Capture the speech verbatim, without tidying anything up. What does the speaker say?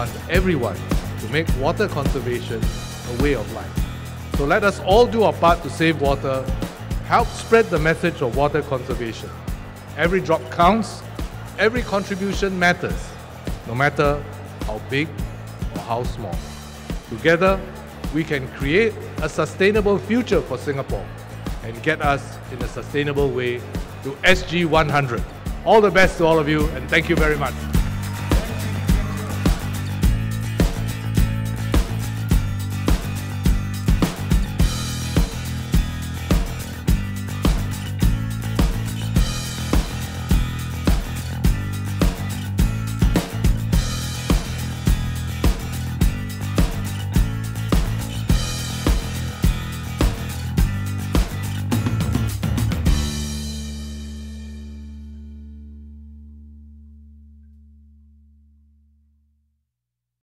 want everyone to make water conservation a way of life. So let us all do our part to save water, help spread the message of water conservation. Every drop counts, every contribution matters, no matter how big or how small. Together, we can create a sustainable future for Singapore and get us in a sustainable way to S G one hundred. All the best to all of you, and thank you very much.